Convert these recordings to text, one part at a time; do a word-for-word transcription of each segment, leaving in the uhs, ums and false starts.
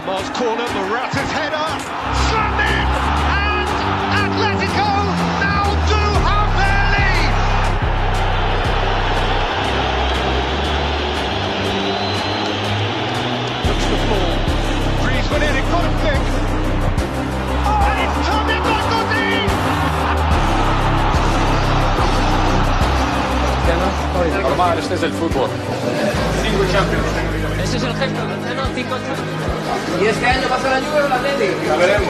Lamar's corner, Morata's header, slammed in, and Atletico now do have their lead. Looks the floor, Griezmann in, it got him thick, oh, and it's turned in by Godin. Normal, este es el fútbol. Cinco Champions. Ese es el gesto, no, cinco Champions. ¿Y este año pasa la Juve o la Atleti? La veremos.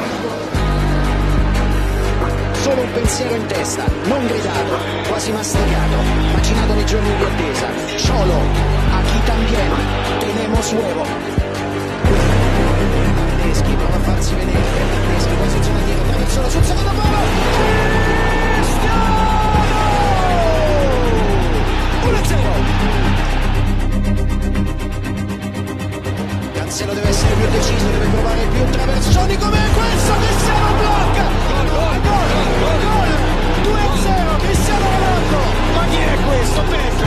Solo un pensiero in testa, non gridato, quasi masticato, macinato nei giorni di attesa. Solo, aquí también, tenemos huevo. Bernardeschi prova a farsi vedere, Bernardeschi posiziona dietro, Traversone sul secondo palo. Cristiano! uno a zero. Cancelo deve essere più deciso, deve provare più traversoni come questo. Cristiano blocca. Gol, gol, gol, gol. due a zero, Cristiano Ronaldo. Ma chi è questo? Pepe.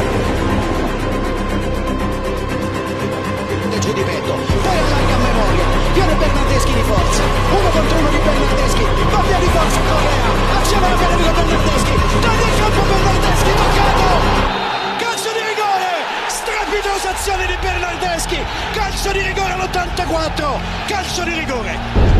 Giù di petto, poi allarga a memoria. Viene Bernardeschi di forza. Uno contro uno di Bernardeschi. Va via di forza Correa. Azione la Federico Bernardeschi. Taglia il campo Bernardeschi. Toccato. Calcio di rigore. Strepitosa azione di Bernardeschi. Calcio di rigore all'ottantaquattro. Calcio di rigore.